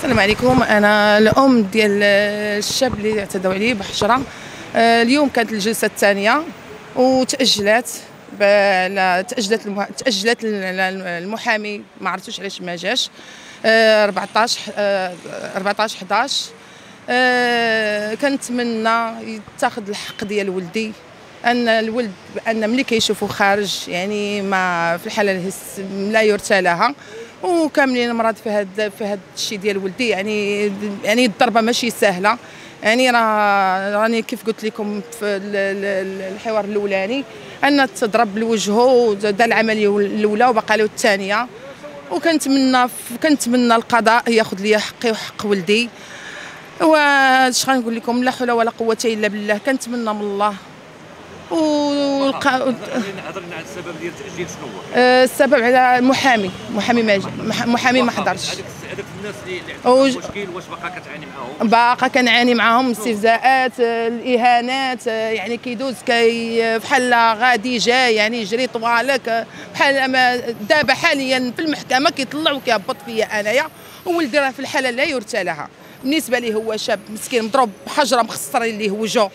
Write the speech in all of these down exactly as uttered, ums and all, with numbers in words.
السلام عليكم. انا الام ديال الشاب اللي اعتدوا عليه بحجره. اليوم كانت الجلسه الثانيه وتاجلت تاجلت تاجلت المحامي، ما عرفتوش علاش ما جاش. أربعطاش أربعطاش حداش كنتمنى يتاخذ الحق ديال ولدي، ان الولد بان ملي كيشوفوا خارج يعني ما في الحاله لا يرثى لها، وكاملين مرض في هذا في هذا الشيء ديال ولدي. يعني يعني الضربه ماشي سهله، يعني راه راني كيف قلت لكم في الحوار الاولاني ان تضرب لوجهه، دار العمليه الاولى وبقى له الثانيه. وكنتمنى كنتمنى القضاء ياخذ لي حقي وحق ولدي. واش غنقول لكم، لا حول ولا قوه الا بالله. كنتمنى من الله و هضرنا على السبب ديال التاجيل شنو هو؟ أه السبب على المحامي محامي ما محامي ما حضرش. هذاك هذاك الناس اللي عندهم مشكل واش باقا كتعاني معاهم؟ باقا كنعاني معاهم استهزاءات، الاهانات، يعني كيدوز كي بحال غادي جاي، يعني يجري طوالك بحال دابا حاليا في المحكمه كيطلع وكيهبط فيا انايا. وولدي راه في الحاله لا يرثى لها. بالنسبه ليه هو شاب مسكين مضروب بحجره مخسرين ليه وجهه،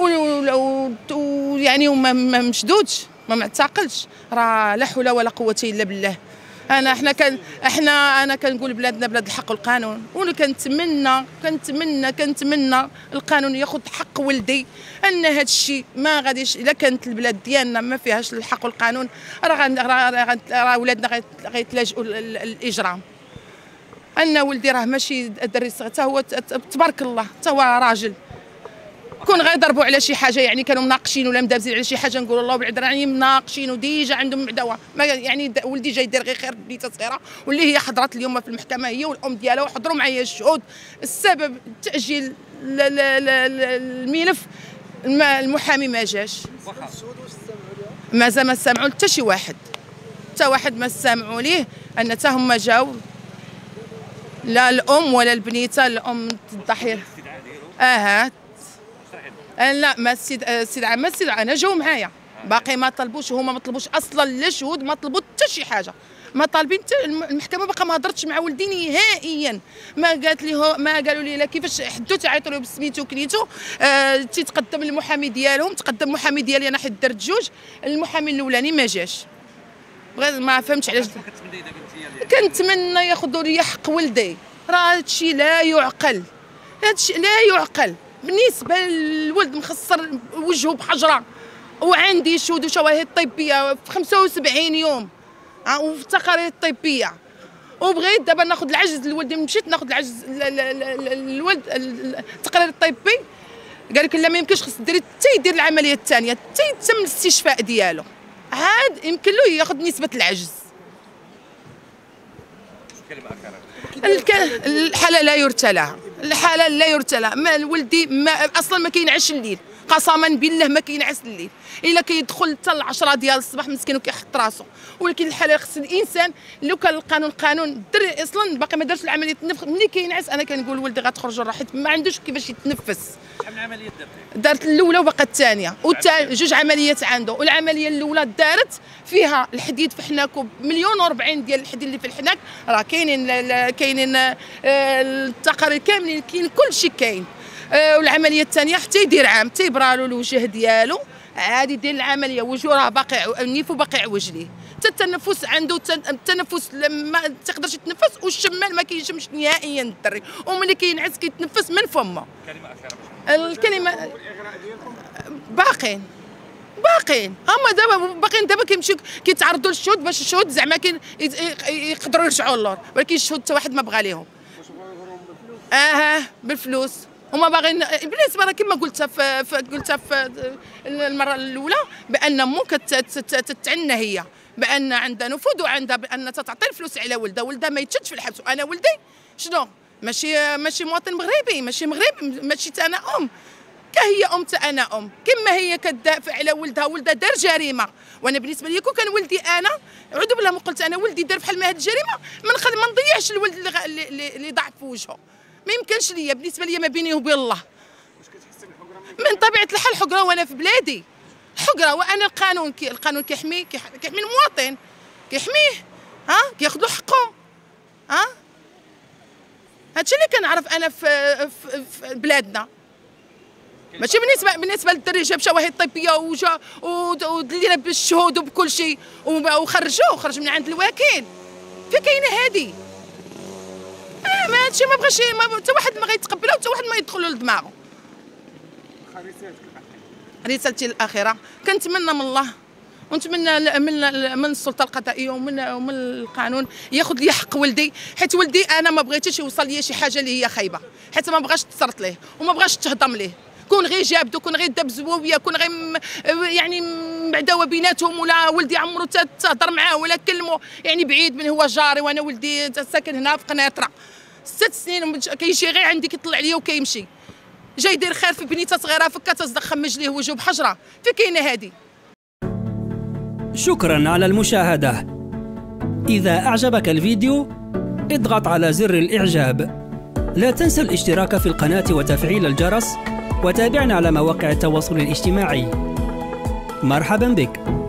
ويعني وما مشدودش ما معتقلش. راه لا حول ولا قوه الا بالله. انا احنا كان احنا انا كنقول بلادنا بلاد الحق والقانون، وانا كنتمنى كنتمنى كنتمنى القانون ياخذ حق ولدي. ان هذا الشيء ما غاديش، الا كانت البلاد ديالنا ما فيهاش الحق والقانون راه راه ولادنا غيتلاجئوا الاجرام. ان ولدي راه ماشي دري صغير، حتى هو تبارك الله حتى هو راجل. كون غيضربوا على شي حاجه، يعني كانوا مناقشين ولا مدابزين على شي حاجه، نقول الله بالعذر راني مناقشين وديجا عندهم عداوه. ما يعني ولدي جاي يدير غير خير بنيته صغيره، واللي هي حضرت اليوم في المحكمه هي والام ديالها وحضروا معايا الشهود. السبب تاجيل الملف، المحامي ما جاش. مازال ما سمعوا حتى شي واحد، حتى واحد ما سمعوا ليه. ان حتى هما جاوا، لا الام ولا البنيته، الام الضحيه. اها لا ما السيد السيد ما السيد انا جاو معايا باقي ما طلبوش، هما ما طلبوش اصلا لا شهود، ما طلبوا حتى شي حاجه. ما طالبين المحكمه باقا ما هضرتش مع ولدي نهائيا. ما قالت لي ما قالوا لي لا كيفاش حدو تعيطوا له بسميتو كنيتو. آه تيتقدم المحامي ديالهم، تقدم المحامي ديالي انا حيت درت جوج. المحامي الاولاني ما جاش، ما فهمتش علاش. كنتمنى ياخذوا لي حق ولدي. راه هادشي لا يعقل، هادشي لا يعقل. بالنسبه للولد مخسر وجهه بحجره، وعندي شهود وشواهد طبيه في خمسة وسبعين يوم وفي التقارير الطبيه. وبغيت دابا ناخذ العجز لولدي، مشيت ناخذ العجز الولد التقرير الطبي، قال لك لا ما يمكنش، خص ديري حتى يدير العمليه الثانيه حتى يتم الاستشفاء ديالو، عاد يمكن له ياخذ نسبه العجز. الحاله لا يرثى لها، الحاله لا يرثى لها. ما ولدي ما اصلا ما كينعش الليل، قسما بالله ما كينعس الليل، الا كيدخل حتى العشرة ديال الصباح مسكين وكيحط راسو. ولكن الحاله خص الانسان لو كان القانون قانون الدري اصلا باقي ما دارش العمليه التنفس. ملي كينعس انا كنقول ولدي غتخرج الروح حيت ما عندوش كيفاش يتنفس. شحال من عمليه درتي؟ دارت الاولى وباقا الثانيه، والثانيه جوج عمليات عنده. والعمليه الاولى دارت فيها الحديد في حناكو مليون وربعين ديال الحديد اللي في الحناك، راه كاينين كاينين التقارير كاملين، كاين كلشي كاين. والعمليه الثانيه حتى يدير عام، حتى يبرالو الوجه ديالو عادي يدير العمليه، وجهه راه باقي نيفو باقي عوج ليه. حتى التنفس عنده، التنفس ما تقدرش يتنفس، والشمال ما كيشمش نهائيا الدري، وملي كينعس كيتنفس من فمه. كلمه اخيره. الكلمه باقين باقين هما دابا باقيين دابا كيمشيو كيتعرضوا للشهود باش الشهود زعما يقدروا يرجعوا للور، ولكن الشهود حتى واحد ما بغى ليهم. اها بالفلوس هما باغيين. بالنسبه راه كما قلتها في قلتها في المره الاولى بان مو كتعنى هي بان عندها نفوذ وعندها بان تعطي الفلوس على ولدها. ولدها ما يتشدش في الحبس. وانا ولدي شنو ماشي ماشي مواطن مغربي، ماشي مغربي، ماشي انا ام، كهي ام تا انا ام، كما هي كتدافع على ولدها. ولدها دار جريمه، وانا بالنسبه لي كون كان ولدي انا عذر بالله ما قلت انا ولدي دار بحال ما هاد الجريمه ما ما نضيعش الولد اللي اللي ضاع في وجهه. ما يمكنش ليا، بالنسبه ليا ما بيني وبين الله. واش كتحسي بالحقره؟ من طبيعه الحال حقره وانا في بلادي، حقره. وانا القانون كي القانون كيحمي كيحمي المواطن، كيحميه، ها كياخذ له حقه، ها هادشي اللي كنعرف انا في, في, في بلادنا. ماشي بالنسبه بالنسبه للدري جاب شواهد طبيه وجا ودلينا بالشهود وبكل شيء وخرجوه خرج من عند الوكيل. في كاينه هادي اه ما هادشي ما بغاش حتى واحد ما غيتقبلها وحتى واحد ما يدخلوا لدماغه. رسالتي الاخيره كنتمنى من الله ونتمنى من من السلطه القضائيه ومن ومن القانون ياخذ لي حق ولدي، حيت ولدي انا ما بغيتش يوصل لي شي حاجه اللي هي خايبه، حيت ما بغاش تصرت ليه وما بغاش تهضم ليه. كون غير جابدو، كون غير داب زبوبيه، كون غير يعني بعداوه بيناتهم، ولا ولدي عمرو تهضر معاه ولا كلمه، يعني بعيد من هو جاري وانا ولدي ساكن هنا في قنيطره ست سنين كيجي غير عندي كيطلع ليا وكيمشي، جاي يدير خير في بنيته صغيره فكا تصدق خمج ليه وجهه بحجره. في كاينه هادي. شكرا على المشاهدة. إذا أعجبك الفيديو اضغط على زر الإعجاب. لا تنسى الاشتراك في القناة وتفعيل الجرس، وتابعنا على مواقع التواصل الاجتماعي. مرحبا بك.